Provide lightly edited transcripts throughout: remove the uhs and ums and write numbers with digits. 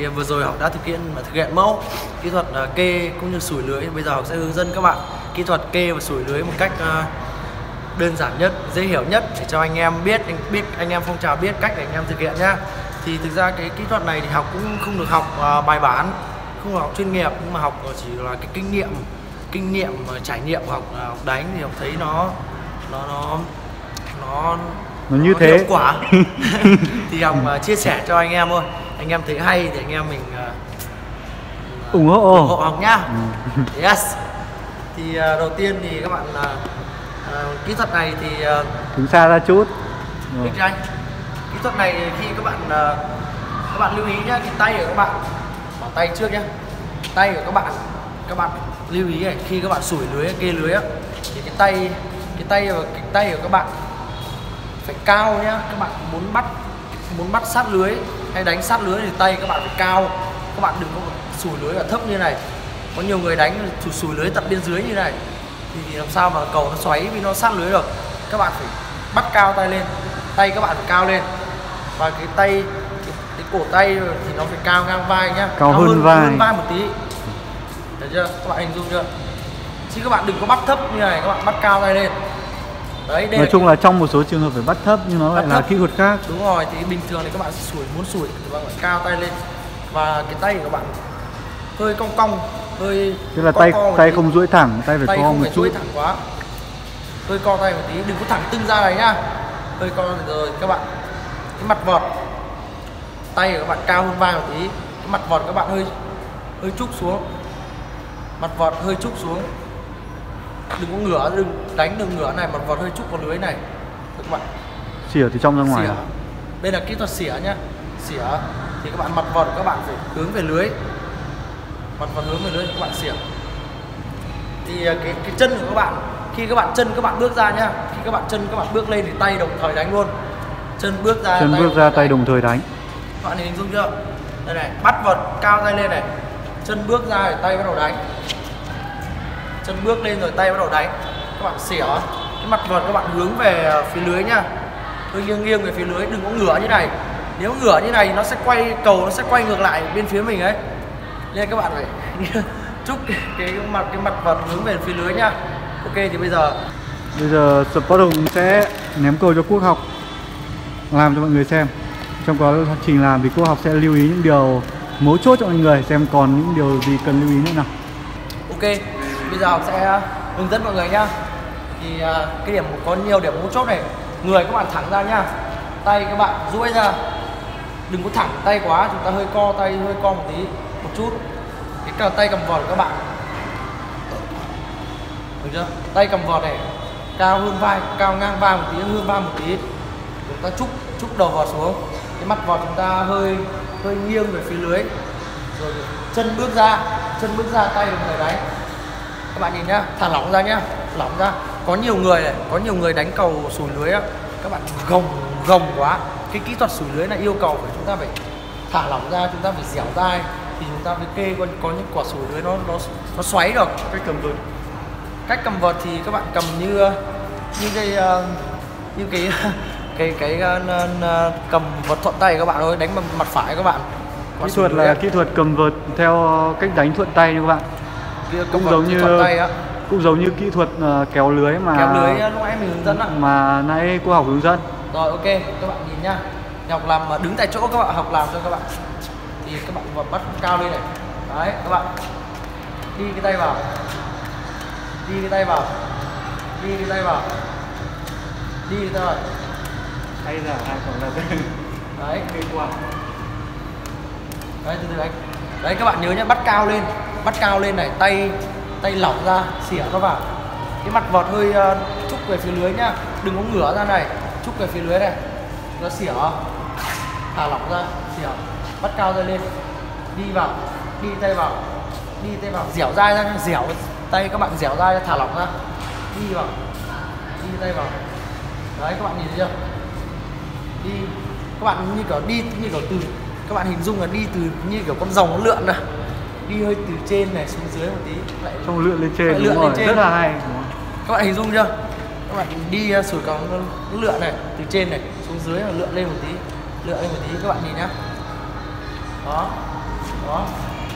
Thì vừa rồi học đã thực hiện mẫu kỹ thuật kê cũng như sủi lưới. Bây giờ học sẽ hướng dẫn các bạn kỹ thuật kê và sủi lưới một cách đơn giản nhất, dễ hiểu nhất để cho anh em biết anh em phong trào biết cách để anh em thực hiện nhá. Thì thực ra cái kỹ thuật này thì học cũng không được học bài bản, không được học chuyên nghiệp, nhưng mà học chỉ là cái kinh nghiệm trải nghiệm học đánh thì học thấy nó như thế hiệu quả. Thì học chia sẻ cho anh em thôi, anh em thấy hay thì anh em mình ủng hộ học nhá. Yes. Thì đầu tiên thì các bạn kỹ thuật này thì đứng xa ra chút. Kỹ thuật này khi các bạn lưu ý nhá, cái tay của các bạn, bỏ tay trước nhá, tay của các bạn lưu ý này, khi các bạn sủi lưới kê lưới á, thì cái tay của các bạn phải cao nhá. Các bạn muốn bắt sát lưới hay đánh sát lưới thì tay các bạn phải cao, các bạn đừng có sủi lưới ở thấp như này. Có nhiều người đánh sủi lưới tận bên dưới như này thì làm sao mà cầu nó xoáy vì nó sát lưới được. Các bạn phải bắt cao tay lên, tay các bạn phải cao lên, và cái cổ tay thì nó phải cao ngang vai nhá, cao hơn vai một tí, được chưa? Các bạn hình dung chưa? Chứ các bạn đừng có bắt thấp như này, các bạn bắt cao tay lên. Đấy, nói chung là trong một số trường hợp phải bắt thấp nhưng nó lại là kỹ thuật khác. Đúng rồi, thì bình thường thì các bạn muốn sủi thì các bạn cao tay lên, và cái tay của các bạn hơi cong, hơi tức là tay không duỗi thẳng, tay phải co một chút, duỗi thẳng quá, hơi co tay một tí, đừng có thẳng tưng ra này nhá, hơi co rồi các bạn. Cái mặt vọt tay của các bạn cao hơn vai một tí, cái mặt vọt các bạn hơi trúc xuống, mặt vọt hơi trúc xuống, đừng có ngửa, đừng ngửa này, mặt vọt hơi trúc vào lưới này các bạn. Xỉa từ trong ra ngoài. Đây là kỹ thuật xỉa nhá. Xỉa thì các bạn mặt vọt các bạn phải hướng về lưới, mặt vọt hướng về lưới các bạn xỉa. Thì cái chân của các bạn, khi các bạn chân các bạn bước ra nhá, khi các bạn chân các bạn bước lên thì tay đồng thời đánh luôn. Chân bước ra tay đồng thời đánh. Các bạn hình dung chưa? Đây này, bắt vọt cao tay lên này, chân bước ra thì tay bắt đầu đánh, chân bước lên rồi tay bắt đầu đánh. Các bạn xỉa, cái mặt vợt các bạn hướng về phía lưới nhá, hơi nghiêng về phía lưới, đừng có ngửa như này. Nếu ngửa như này nó sẽ quay cầu, nó sẽ quay ngược lại bên phía mình ấy, nên các bạn phải chúc cái mặt vợt hướng về phía lưới nhá. Ok, thì bây giờ Sport Hùng sẽ ném cầu cho Quốc học làm cho mọi người xem. Trong quá trình làm thì Quốc học sẽ lưu ý những điều mấu chốt cho mọi người xem còn những điều gì cần lưu ý nữa nào. Ok, bây giờ học sẽ hướng dẫn mọi người nhá. Thì cái điểm có nhiều điểm mấu chốt này. Người các bạn thẳng ra nhá, tay các bạn duỗi ra, đừng có thẳng tay quá, chúng ta hơi co tay, hơi co một tí, một chút. Cái tay cầm vợt của các bạn, được chưa? Tay cầm vợt này cao hơn vai, cao ngang vai một tí, hơn vai một tí. Chúng ta trúc đầu vợt xuống, cái mặt vợt chúng ta hơi nghiêng về phía lưới, rồi chân bước ra tay đồng thời đánh. Các bạn nhìn nhá, thả lỏng ra nhá, lỏng ra. Có nhiều người đánh cầu sủi lưới á, các bạn gồng quá. Cái kỹ thuật sủi lưới này yêu cầu phải chúng ta phải thả lỏng ra, chúng ta phải dẻo dai thì chúng ta mới kê có những quả sủi lưới nó xoáy được. Cách cầm vợt thì các bạn cầm như cái cầm vợt thuận tay các bạn thôi, đánh bằng mặt phải các bạn. Kỹ thuật là kỹ thuật cầm vợt theo cách đánh thuận tay nha các bạn. Cũng giống như kỹ thuật kéo lưới lúc nãy mình hướng dẫn ạ, mà nãy cô học hướng dẫn. Rồi ok, các bạn nhìn nhá. Học làm đứng tại chỗ, các bạn học làm cho các bạn. Thì các bạn bắt cao lên này. Đấy, các bạn đi cái tay vào, đi cái tay vào, Hay là hai còn là đấy, cây quả. Đấy, từ anh. Đấy, các bạn nhớ nhá, bắt cao lên này, tay lỏng ra, xỉa nó vào. Cái mặt vọt hơi trúc về phía lưới nhá, đừng có ngửa ra này, trúc về phía lưới này. Nó xỉa, thả lỏng ra, xỉa, bắt cao tay lên, đi tay vào, dẻo dai ra, dẻo tay các bạn dẻo dai ra, thả lỏng ra, đi tay vào. Đấy, các bạn nhìn thấy chưa? Đi, các bạn như kiểu từ, các bạn hình dung là đi từ như kiểu con rồng lượn này, đi hơi từ trên này xuống dưới một tí, lại trong lượn lên trên, đúng rồi, rất là hay. Các bạn hình dung chưa? Các bạn đi sủi cầu nó lượn này, từ trên này xuống dưới là lượn lên một tí, các bạn nhìn nhá. Đó, Đó.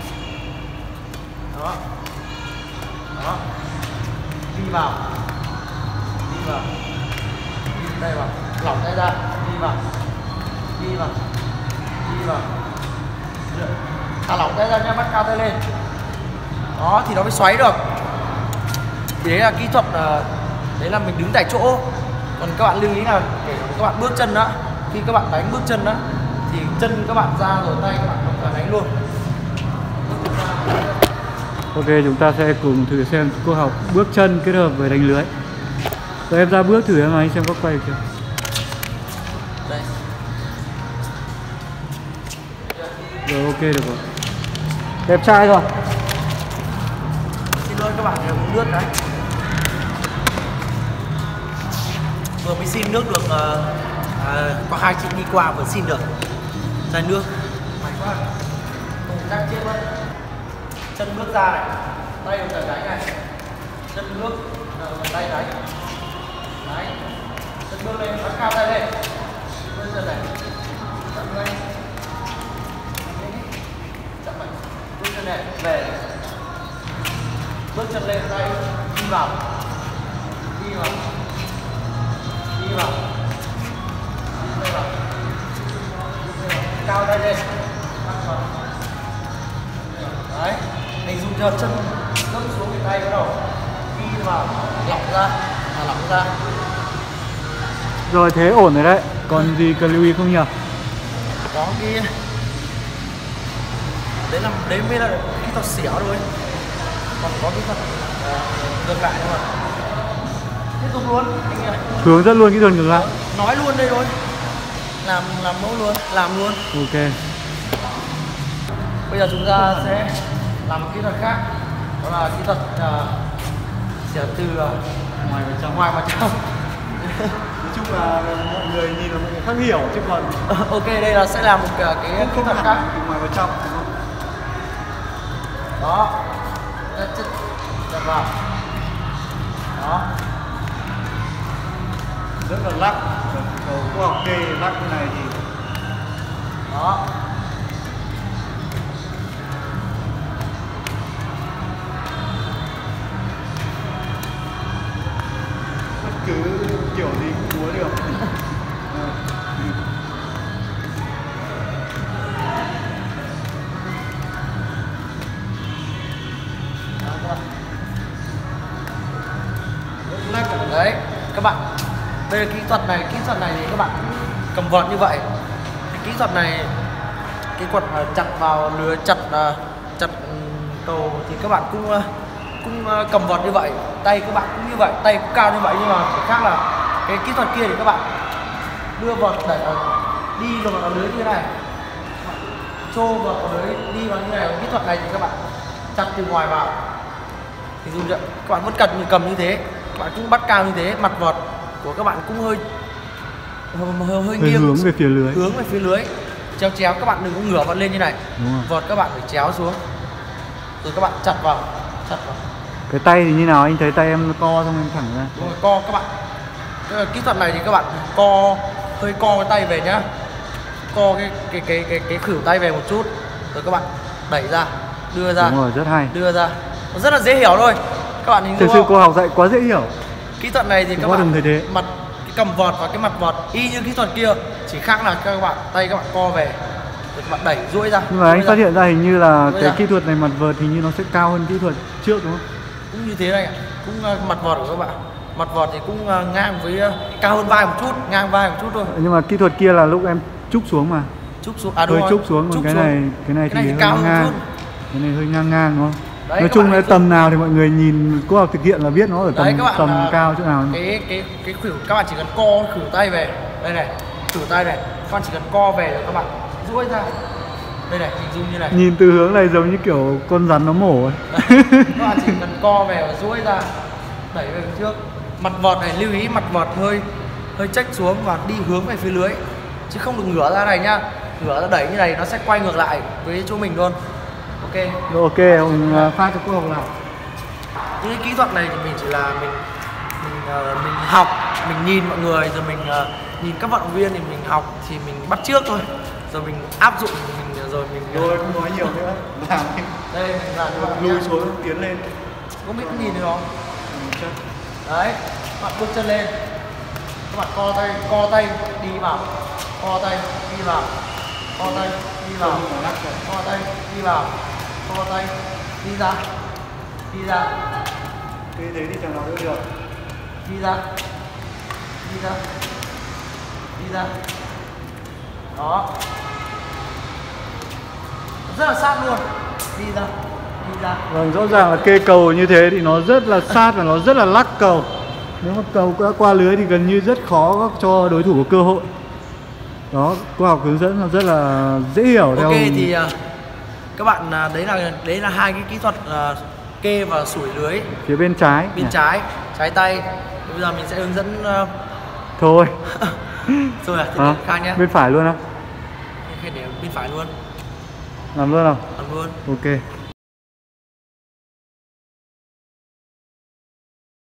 Đó. Đó. Đi vào. Đi vào. Đi tay vào. Lỏng tay ra. Đi vào. Đi vào. Đi vào. Thả lỏng tay ra nha, bắt cao tay lên. Đó thì nó mới xoáy được. Thì đấy là kỹ thuật, đấy là mình đứng tại chỗ. Còn các bạn lưu ý là để các bạn bước chân đó, khi các bạn đánh bước chân đó thì chân các bạn ra rồi tay các bạn không phải đánh luôn. Ok, chúng ta sẽ cùng thử xem cô học bước chân kết hợp với đánh lưới. Rồi em ra bước thử em anh xem có quay được chưa. Đây. Rồi ok được rồi. Đẹp trai rồi. Xin lỗi các bạn uống nước đấy. Vừa mới xin nước được, có hai chị đi qua vừa xin được chai nước. May quá. Không chắc chết mất. Chân bước ra này, tay vào tay đánh này. Chân bước, tay đánh. Đấy. Chân bước lên, bắt cao tay lên. Bước chân này. Chậm lên. Chậm mạnh. Bước chân này, về. Bước chân lên, tay đi vào. Đi vào. Đi vào. Đi vào. Cao tay lên. Đấy, hình dung cho chân gấp xuống cái tay bắt đầu đi vào, lỏng ra, lỏng ra. Rồi thế ổn rồi đấy. Còn gì cần lưu ý không nhỉ? Có cái đấy mới là kỹ thuật xẻo thôi. Còn có kỹ thuật ngược lại thôi mà. Tiếp tục luôn anh ơi. Hướng dẫn luôn kỹ thuật ngược lại. Nói luôn đây thôi. Làm mẫu luôn, làm luôn. Ok. Bây giờ chúng ta sẽ làm một kỹ thuật khác. Đó là kỹ thuật xẻo từ Ngoài vào trong. ngoài vào trong. Nói chung là mọi người nhìn là mọi người khác hiểu chứ còn Ok, đây là sẽ làm một cái kỹ thuật khác. từ ngoài vào trong đúng không? Đó. Đặt vào. Đó. Rất là lắc. Cầu cô học kê lắc như này thì Đó. bất cứ kiểu gì cũng múa được. Đấy, các bạn. Đây là kỹ thuật này thì các bạn cầm vợt như vậy. Cái kỹ thuật này, kỹ thuật chặt vào lưới, chặt cầu thì các bạn cũng cầm vợt như vậy, tay các bạn cũng như vậy, tay cũng cao như vậy, nhưng mà chỉ khác là cái kỹ thuật kia thì các bạn đưa vợt đẩy đi vào lưới như thế này, chô vợt vào lưới đi vào như này. Kỹ thuật này thì các bạn chặt từ ngoài vào thì dùng chưa? Các bạn vẫn cần cầm như thế, các bạn cũng bắt cao như thế, mặt vợt của các bạn cũng hơi nghiêng, hướng về phía lưới. Hướng về phía lưới. Chéo các bạn đừng có ngửa vợt lên như này. Vợt các bạn phải chéo xuống. Rồi các bạn chặt vào. Cái tay thì như nào anh thấy tay em co xong em thẳng ra. Rồi co các bạn. Kỹ thuật này thì các bạn hơi co cái tay về nhá. Co cái khuỷu tay về một chút. Rồi các bạn đẩy ra, đưa ra. Đúng rồi, rất hay. Đưa ra. Nó rất là dễ hiểu thôi. Các bạn hình dung thực sự cô học dạy quá dễ hiểu. Kỹ thuật này thì các bạn mặt cái cầm vợt và cái mặt vợt y như kỹ thuật kia, chỉ khác là các bạn tay các bạn co về rồi các bạn đẩy duỗi ra. Nhưng mà anh phát hiện ra hình như là cái kỹ thuật này mặt vợt hình như nó sẽ cao hơn kỹ thuật trước đúng không? Cũng như thế này ạ. Cũng mặt vợt của các bạn. Mặt vợt thì cũng ngang với cao hơn vai một chút, ngang vai một chút thôi. Nhưng mà kỹ thuật kia là lúc em trúc xuống mà. Trúc xuống, đúng rồi. Trúc xuống, còn cái này thì hơi cao ngang. Cái này hơi ngang đúng không? Đấy, nói chung là tầm nào thì mọi người nhìn cô học thực hiện là biết nó ở tầm cao chỗ nào. Cái khuỷu các bạn chỉ cần co khuỷu tay về. Đây này, khuỷu tay này, các bạn chỉ cần co về rồi các bạn duỗi ra. Đây này, hình dung như này. Nhìn từ hướng này giống như kiểu con rắn nó mổ ấy. Các bạn chỉ cần co về và duỗi ra, đẩy về phía trước. Mặt vợt này lưu ý mặt vợt hơi chếch xuống và đi hướng về phía lưới, chứ không được ngửa ra này nhá. Ngửa ra đẩy như này nó sẽ quay ngược lại với chỗ mình luôn. Ok. Ok, ông phát cho cô học nào. Những cái kỹ thuật này thì mình chỉ là mình học, mình nhìn mọi người rồi mình nhìn các vận động viên thì mình học thì mình bắt chước thôi, rồi mình áp dụng, mình rồi mình Rồi không nói nhiều nữa. Làm đi. đây mình làm cho bạn Lùi nhá. xuống tiến lên. Không biết có nhìn được không? Chân. Đấy, bạn bước chân lên, các bạn co tay đi vào, co tay đi vào, co tay đi vào, co tay đi vào, co tay đi ra, đi ra, Như thế thì chẳng nói nữa được. đi ra, đi ra, đi ra. Đó, rất là sát luôn. Đi ra, đi ra. Vâng, rõ ràng là kê cầu như thế thì nó rất là sát và nó rất là lắc cầu. Nếu mà cầu đã qua lưới thì gần như rất khó cho đối thủ có cơ hội. Đó, cô học hướng dẫn là rất là dễ hiểu. Ok theo thì các bạn đấy là hai cái kỹ thuật kê và sủi lưới phía bên trái. bên trái tay. Bây giờ mình sẽ hướng dẫn Thôi. rồi thì khác nhé. Bên phải luôn á? Để bên phải luôn. Làm luôn nào? Làm luôn. Ok.